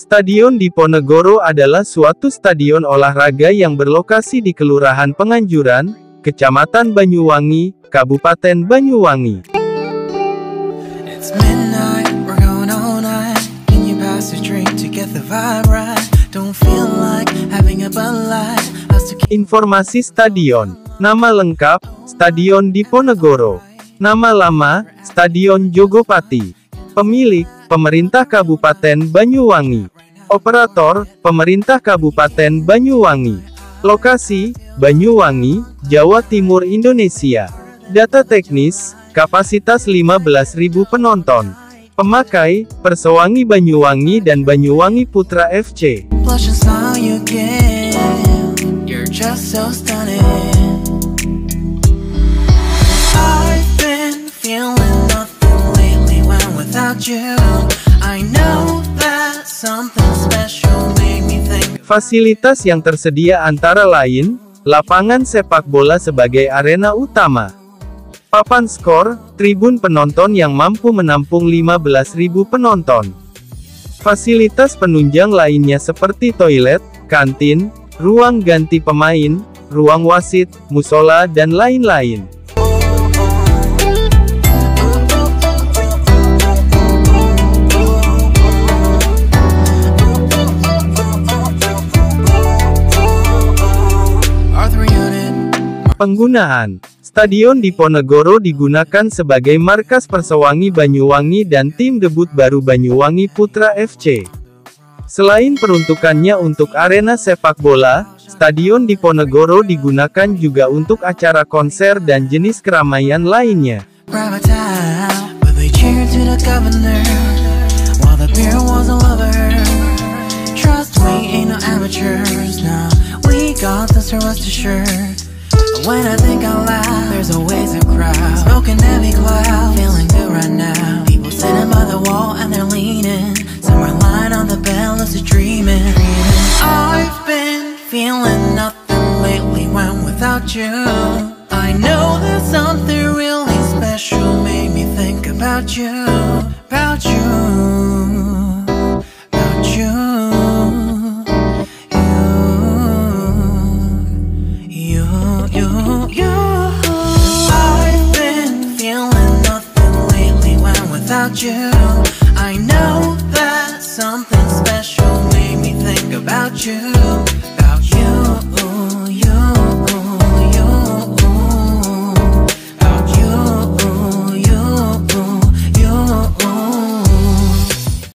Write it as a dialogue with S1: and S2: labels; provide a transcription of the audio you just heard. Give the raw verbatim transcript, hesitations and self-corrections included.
S1: Stadion Diponegoro adalah suatu stadion olahraga yang berlokasi di Kelurahan Penganjuran, Kecamatan Banyuwangi, Kabupaten Banyuwangi.
S2: It's midnight, we're going all night. Can you pass a drink to get the vibe right? Don't feel like having a Bud Light.
S1: Informasi stadion. Nama lengkap, Stadion Diponegoro. Nama lama, Stadion Jogopati. Pemilik, Pemerintah Kabupaten Banyuwangi. Operator, Pemerintah Kabupaten Banyuwangi. Lokasi, Banyuwangi, Jawa Timur, Indonesia. Data teknis, kapasitas lima belas ribu penonton. Pemakai, Persewangi Banyuwangi dan Banyuwangi Putra F C. Fasilitas yang tersedia antara lain, lapangan sepak bola sebagai arena utama, papan skor, tribun penonton yang mampu menampung lima belas ribu penonton. Fasilitas penunjang lainnya seperti toilet, kantin, ruang ganti pemain, ruang wasit, musola dan lain-lain. Penggunaan Stadion Diponegoro digunakan sebagai markas Persewangi Banyuwangi dan tim debut baru Banyuwangi Putra F C. Selain peruntukannya untuk arena sepak bola, Stadion Diponegoro digunakan juga untuk acara konser dan jenis keramaian lainnya. When I think out loud, there's always a crowd smoking heavy cloud, feeling good right now. People sitting by the wall and they're leaning. Some are lying on the bed, lucid dreaming. I've been feeling nothing lately when without you. I know that something really special made me think about you, about you, about you. Without you, I know that something special made me think about you.